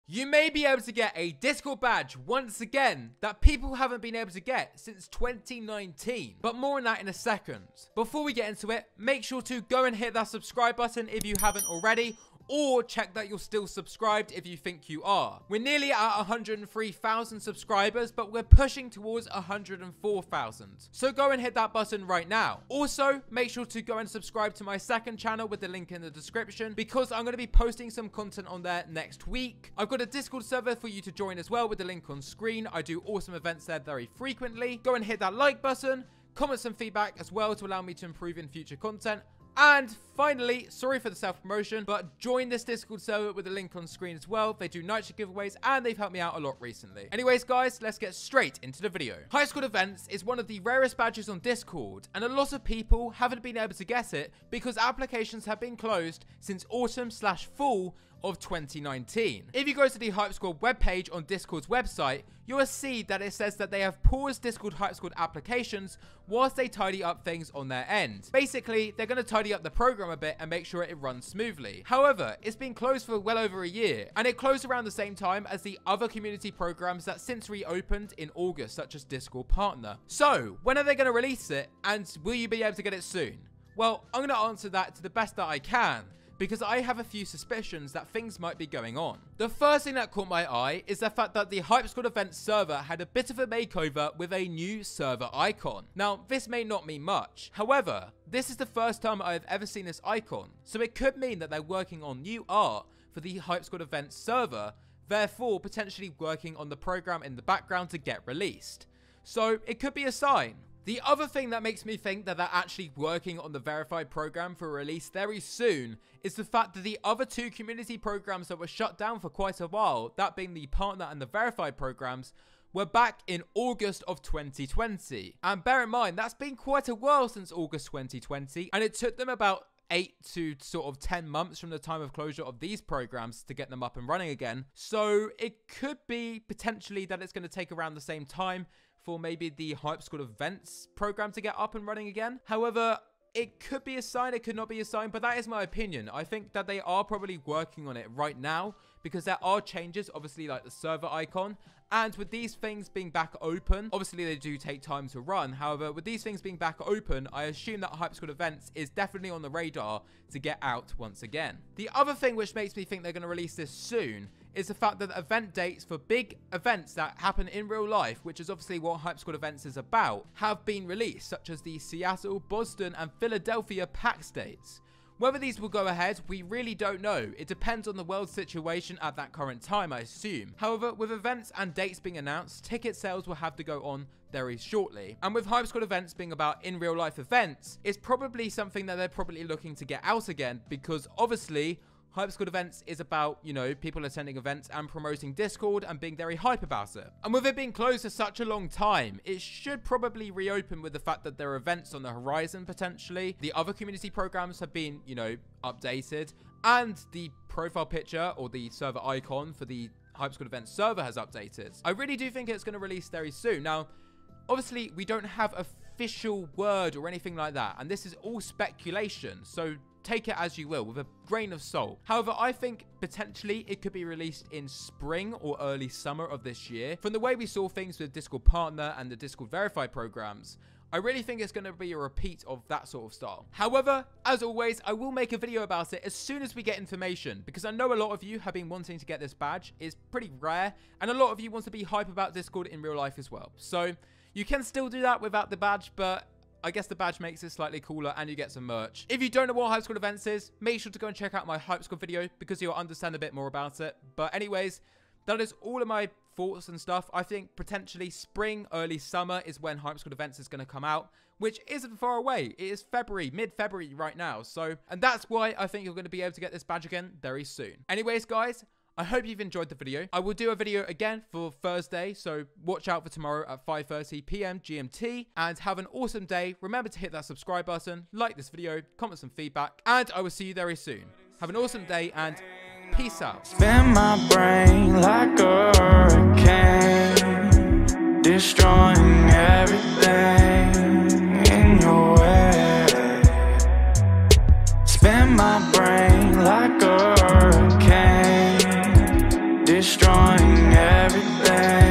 You may be able to get a Discord badge once again that people haven't been able to get since 2019, but more on that in a second. Before we get into it, make sure to go and hit that subscribe button if you haven't already, or check that you're still subscribed if you think you are. We're nearly at 103,000 subscribers, but we're pushing towards 104,000. So go and hit that button right now. Also, make sure to go and subscribe to my second channel with the link in the description, because I'm going to be posting some content on there next week. I've got a Discord server for you to join as well with the link on screen. I do awesome events there very frequently. Go and hit that like button, comment some feedback as well to allow me to improve in future content. And finally, sorry for the self-promotion, but join this Discord server with the link on screen as well. They do Nightshade giveaways and they've helped me out a lot recently. Anyways, guys, let's get straight into the video. Hype Squad Events is one of the rarest badges on Discord, and a lot of people haven't been able to get it because applications have been closed since autumn/fall of 2019. If you go to the Hype Squad webpage on Discord's website, you will see that it says that they have paused Discord Hype Squad applications whilst they tidy up things on their end. Basically, they're going to tidy up the program a bit and make sure it runs smoothly. However, it's been closed for well over a year, and it closed around the same time as the other community programs that since reopened in August, such as Discord Partner. So, when are they going to release it, and will you be able to get it soon? Well, I'm going to answer that to the best that I can, because I have a few suspicions that things might be going on. The first thing that caught my eye is the fact that the Hype Squad Events server had a bit of a makeover with a new server icon. Now, this may not mean much. However, this is the first time I've ever seen this icon, so it could mean that they're working on new art for the Hype Squad Events server, therefore potentially working on the program in the background to get released. So it could be a sign. The other thing that makes me think that they're actually working on the verified program for release very soon is the fact that the other two community programs that were shut down for quite a while, that being the partner and the verified programs, were back in August of 2020. And bear in mind, that's been quite a while since August 2020, and it took them about 8 to sort of 10 months from the time of closure of these programs to get them up and running again. So it could be potentially that it's going to take around the same time for maybe the Hype Squad Events program to get up and running again. However, it could be a sign, it could not be a sign, but that is my opinion. I think that they are probably working on it right now because there are changes, obviously, like the server icon. And with these things being back open, obviously they do take time to run. However, with these things being back open, I assume that Hype Squad Events is definitely on the radar to get out once again. The other thing which makes me think they're going to release this soon is the fact that event dates for big events that happen in real life, which is obviously what Hype Squad Events is about, have been released, such as the Seattle, Boston, and Philadelphia PAX dates. Whether these will go ahead, we really don't know. It depends on the world situation at that current time, I assume. However, with events and dates being announced, ticket sales will have to go on very shortly. And with Hype Squad Events being about in real life events, it's probably something that they're probably looking to get out again, because obviously Hype Squad Events is about, you know, people attending events and promoting Discord and being very hype about it. And with it being closed for such a long time, it should probably reopen with the fact that there are events on the horizon potentially. The other community programs have been, you know, updated, and the profile picture or the server icon for the Hype Squad Events server has updated. I really do think it's going to release very soon. Now, obviously, we don't have official word or anything like that, and this is all speculation, so take it as you will, with a grain of salt. However, I think potentially it could be released in spring or early summer of this year. From the way we saw things with Discord Partner and the Discord Verified programs, I really think it's going to be a repeat of that sort of style. However, as always, I will make a video about it as soon as we get information, because I know a lot of you have been wanting to get this badge. It's pretty rare, and a lot of you want to be hype about Discord in real life as well. So you can still do that without the badge, but I guess the badge makes it slightly cooler and you get some merch. If you don't know what Hype Squad Events is, make sure to go and check out my Hype Squad video because you'll understand a bit more about it. But anyways, that is all of my thoughts and stuff. I think potentially spring, early summer is when Hype Squad Events is going to come out, which isn't far away. It is February, mid-February right now. So, and that's why I think you're going to be able to get this badge again very soon. Anyways, guys, I hope you've enjoyed the video. I will do a video again for Thursday, so watch out for tomorrow at 5:30 PM GMT, and have an awesome day. Remember to hit that subscribe button, like this video, comment some feedback, and I will see you very soon. Have an awesome day, and peace out. Spin my brain like a hurricane, destroying everything in your way. Spin my brain like a hurricane, destroying destroying everything.